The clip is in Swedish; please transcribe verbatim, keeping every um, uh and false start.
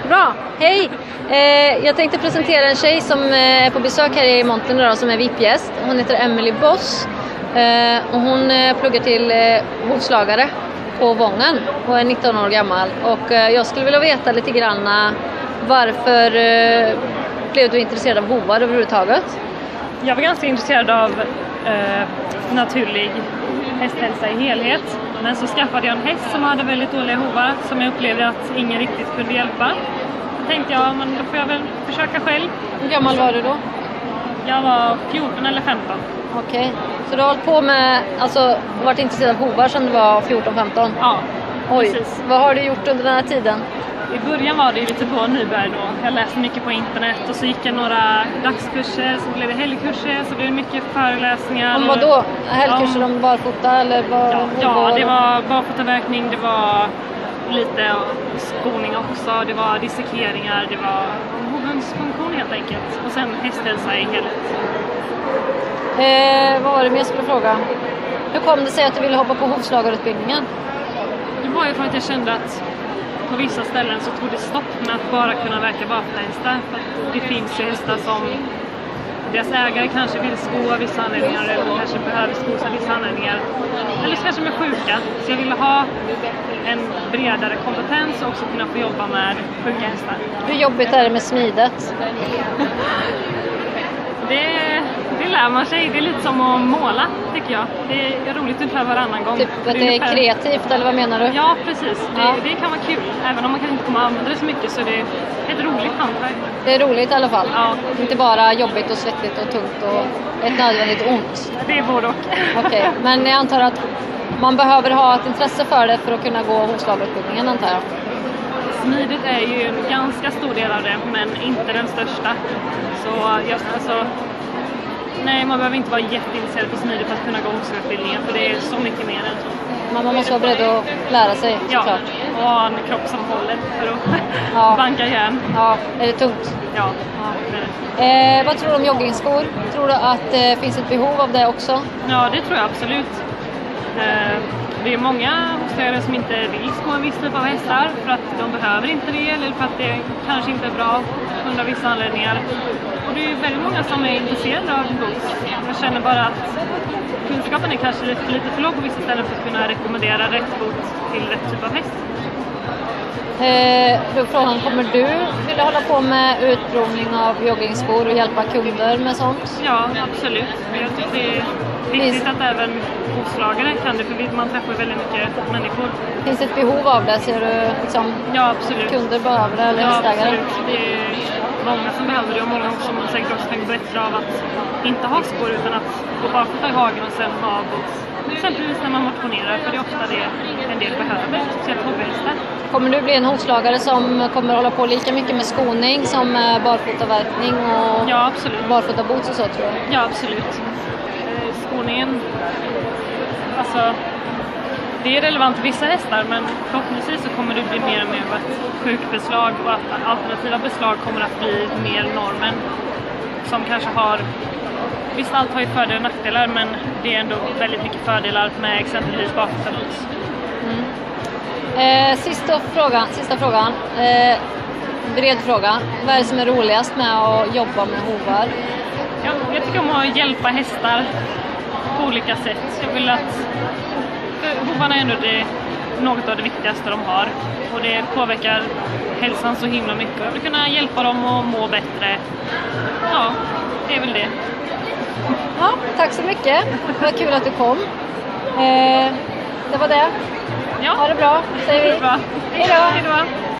Bra, hej! Eh, jag tänkte presentera en tjej som eh, är på besök här i Monten idag, som är V I P-gäst. Hon heter Emily Boss eh, och hon eh, pluggar till eh, hovslagare på Vången och är nitton år gammal. Och eh, jag skulle vilja veta lite grann varför eh, blev du intresserad av hovar överhuvudtaget? Jag var ganska intresserad av eh, naturlig hästhälsa i helhet. Men så skaffade jag en häst som hade väldigt dåliga hovar som jag upplevde att ingen riktigt kunde hjälpa. Då tänkte jag, men då får jag väl försöka själv. Hur gammal var du då? Jag var fjorton eller femton. Okej, okay. Så du har hållit på med, alltså varit intresserad av hovar sedan du var fjorton femton? Ja, Oj. Precis. Vad har du gjort under den här tiden? I början var det lite på nybörjare då. Jag läste mycket på internet och så gick jag några dagskurser, så blev det helgkurser, så blev det mycket föreläsningar. Om vad då? Helgkurser om barfota eller vad? Ja, ja, det var barfotaverkning, det var lite skoning också, det var dissekeringar, det var hovens funktion helt enkelt. Och sen hästhälsa i helhet. Eh, vad var det mer jag skulle fråga? Hur kom det sig att du ville hoppa på hovslagarutbildningen? Det var ju för att jag kände att på vissa ställen så tog det stopp med att bara kunna verka barfotahästar. För att det finns ju hästar som deras ägare kanske vill sko av vissa anledningar eller kanske behöver skos av vissa anledningar. Eller så kanske de är sjuka. Så jag ville ha en bredare kompetens och också kunna få jobba med sjuka hästar. Hur jobbigt är det med smidet? Det, det lär man sig. Det är lite som att måla, tycker jag. Det är roligt ungefär varannan gång. Typ att det är ungefär kreativt, eller vad menar du? Ja, precis. Det, ja. det kan vara kul. Även om man kanske inte kommer använda det så mycket, så det är ett roligt hantverk. Det är roligt i alla fall? Ja. Inte bara jobbigt och svettigt och tungt och ett nödvändigt ont? Det är både och. Okej, okay. Men jag antar att man behöver ha ett intresse för det för att kunna gå hovslagarutbildningen, antar jag? Smidigt är ju en ganska stor del av det, men inte den största. Så just alltså, nej, man behöver inte vara jätteintresserad på smidigt för att kunna gå hovslagarutbildningen, för det är så mycket mer än så. Men man måste vara beredd att lära sig, såklart. Ja, och ha en kropp som håller för att ja. banka järn. Ja, är det tungt? Ja. ja. Eh, vad tror du om joggingskor? Tror du att det eh, finns ett behov av det också? Ja, det tror jag absolut. Eh, Det är många hovslagare som inte vill sko en viss typ av hästar för att de behöver inte det eller för att det kanske inte är bra under vissa anledningar. Och det är väldigt många som är intresserade av hovs. Jag känner bara att kunskapen är kanske lite, lite för låg på vissa ställen för att kunna rekommendera rätt fot till rätt typ av häst. Eh, då frågan, kommer du vilja hålla på med utprovning av joggingskor och hjälpa kunder med sånt? Ja, absolut. Jag tycker det är viktigt att även hovslagare kan det, för man träffar väldigt mycket människor. Finns det ett behov av det? Ser du liksom, ja, absolut. Kunder behöver det, eller ja, hästägare? Absolut. Det är många som behöver det och många som säkert också tänker bättre av att inte ha skor utan att gå barfota i hagen och sen ha boots. Exempelvis när man motionerar, för det är ofta det en del behöver, speciellt hobbyhästar. Kommer du bli en hovslagare som kommer hålla på lika mycket med skoning som barfotaverkning och ja, absolut. barfotaboots och så, tror jag? Ja, absolut. Skoningen, alltså, det är relevant för vissa hästar, men förhoppningsvis så kommer det bli mer och mer av ett sjukbeslag och att alternativa beslag kommer att bli mer normen, som kanske har, visst allt har ju fördelar och nackdelar, men det är ändå väldigt mycket fördelar med exempelvis barfotaboots. Mm. Eh, sista frågan, sista frågan. Eh, bred fråga. Vad är det som är roligast med att jobba med hovar? Ja, jag tycker om att hjälpa hästar på olika sätt. Jag vill att hovarna är ändå det, något av det viktigaste de har. Och det påverkar hälsan så himla mycket. Jag vill kunna hjälpa dem att må bättre. Ja, det är väl det. Ja, tack så mycket. Det var kul att du kom. Eh, det var det. Ja. Ha det bra, säger vi. Bra. Hej då. Hej då.